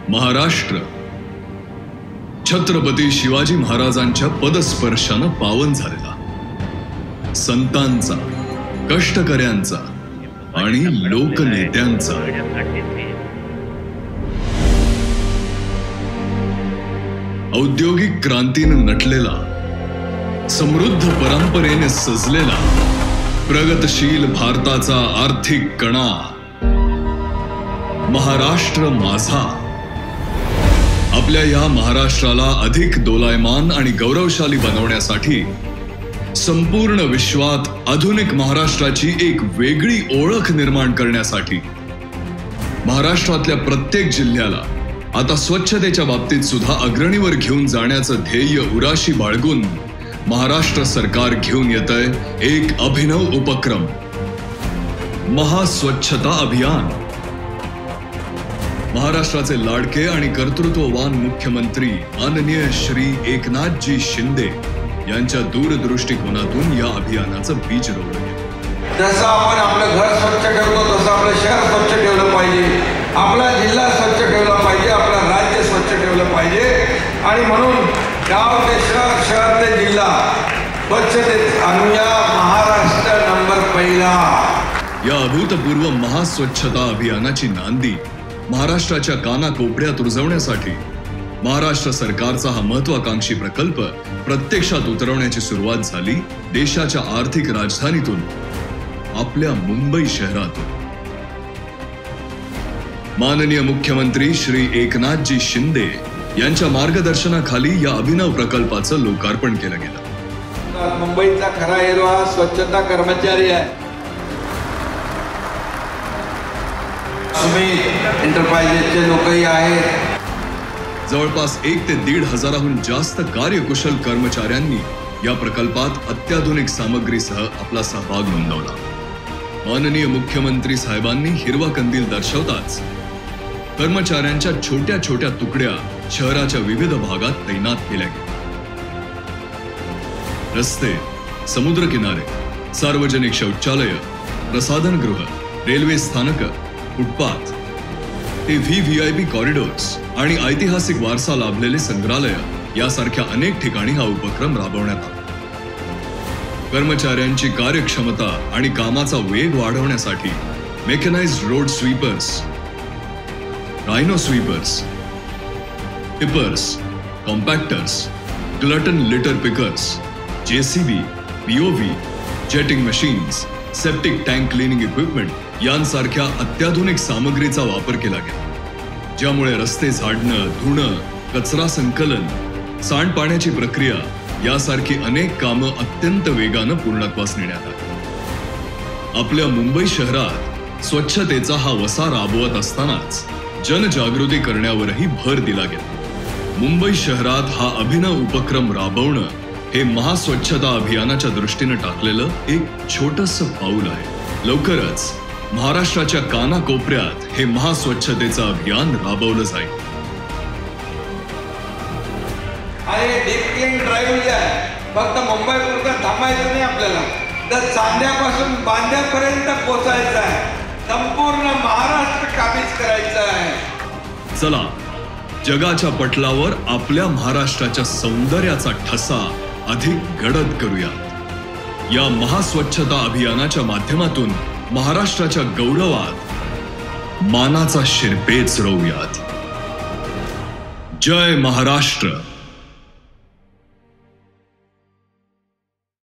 महाराष्ट्र छत्रपती शिवाजी महाराजांच्या पदस्पर्शानं पावन झालेला, संतांचा, कष्टकऱ्यांचा आणि लोकनेत्यांचा, औद्योगिक क्रांतीनं नटलेला, समृद्ध परंपरेने सजलेला, प्रगतशील भारताचा आर्थिक कणा महाराष्ट्र माझा. आपल्या या महाराष्ट्राला अधिक दोलायमान आणि गौरवशाली बनवण्यासाठी संपूर्ण विश्वात आधुनिक महाराष्ट्राची एक वेगळी ओळख निर्माण करण्यासाठी महाराष्ट्रातल्या प्रत्येक जिल्ह्याला आता स्वच्छतेच्या बाबतीत सुद्धा अग्रणीवर घेऊन जाण्याचं ध्येय उराशी बाळगून महाराष्ट्र सरकार घेऊन येतंय एक अभिनव उपक्रम, महास्वच्छता अभियान. महाराष्ट्राचे लाडके आणि कर्तृत्ववान मुख्यमंत्री माननीय श्री एकनाथजी शिंदे यांच्या दूरदृष्टिकोनातून या अभियानाचं बीज रोवलं गेलं. जसं आपण आपलं घर स्वच्छ ठेवतो तसं आपलं शहर स्वच्छ ठेवलं पाहिजे, आपला जिल्हा स्वच्छ ठेवला पाहिजे, आपलं राज्य स्वच्छ ठेवलं पाहिजे. आणि म्हणून गाव ते शहर ते जिल्हा स्वच्छतेत आणूया महाराष्ट्र नंबर पहिला. या अभूतपूर्व महास्वच्छता अभियानाची नांदी महाराष्ट्राच्या कानाकोपऱ्यात रुजवण्यासाठी महाराष्ट्र सरकारचा हा महत्वाकांक्षी प्रकल्प प्रत्यक्षात उतरवण्याची सुरुवात झाली देशाच्या आर्थिक राजधानीतून, आपल्या मुंबई शहरातून. माननीय मुख्यमंत्री श्री एकनाथजी शिंदे यांच्या मार्गदर्शनाखाली या अभिनव प्रकल्पाचं लोकार्पण केलं गेलं. मुंबईचा खरा हिरो हा स्वच्छता कर्मचारी आहे. एंटरप्राइजेसचे लोकही आहेत. जवळपास 1 ते 1.5 हजाराहून जास्त कार्यकुशल कर्मचाऱ्यांनी या प्रकल्पात अत्याधुनिक सामग्रीसह आपला सहभाग नोंदवला. माननीय मुख्यमंत्री साहेबांनी हिरवा कंदील दर्शवताच कर्मचाऱ्यांच्या छोट्या छोट्या तुकड्या शहराच्या विविध भागात तैनात केल्या गेल्या. रस्ते, समुद्रकिनारे, सार्वजनिक शौचालय, प्रसाधनगृह, रेल्वे स्थानक, फुटपाथ ते व्हीव्हीआयपी कॉरिडॉर्स आणि ऐतिहासिक वारसा लाभलेले संग्रहालय यासारख्या अनेक ठिकाणी हा उपक्रम राबवण्यात आला. कर्मचाऱ्यांची कार्यक्षमता आणि कामाचा वेग वाढवण्यासाठी mechanised road sweepers, rhino sweepers, tippers, compactors, glutton litter pickers, JCB, POV, jetting machines, septic tank cleaning equipment यांसारख्या अत्याधुनिक सामग्रीचा वापर केला गेला, ज्यामुळे रस्ते झाडणं, धुणं, कचरा संकलन, सांडपाण्याची प्रक्रिया यासारखी अनेक कामं अत्यंत वेगानं पूर्णत्वास नेण्यात आली. आपल्या मुंबई शहरात स्वच्छतेचा हा वसा राबवत असतानाच जनजागृती करण्यावरही भर दिला गेला. मुंबई शहरात हा अभिनव उपक्रम राबवणं हे महास्वच्छता अभियानाच्या दृष्टीनं टाकलेलं एक छोटंसं पाऊल आहे. लवकरच महाराष्ट्राच्या कानाकोपऱ्यात हे महास्वच्छतेचं अभियान राबवलं जाईल. आणि डीप क्लीन ड्राईव्ह जे आहे फक्त मुंबईपुरतं थांबायचं नाही, आपल्याला तर चांद्यापासून बांद्यापर्यंत पोचायचं आहे. संपूर्ण महाराष्ट्र काबीज करायचं आहे. चला जगाच्या पटलावर आपल्या महाराष्ट्राच्या सौंदर्याचा ठसा अधिक गडद करूयात. या महास्वच्छता अभियानाच्या माध्यमातून महाराष्ट्राच्या गौरवात मानाचा शिरपेच रोवूयात. जय महाराष्ट्र.